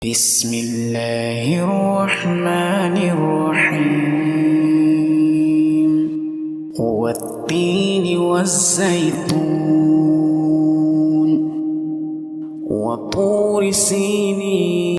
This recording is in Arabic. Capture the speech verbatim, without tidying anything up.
بسم الله الرحمن الرحيم والتين والزيتون وطور سينين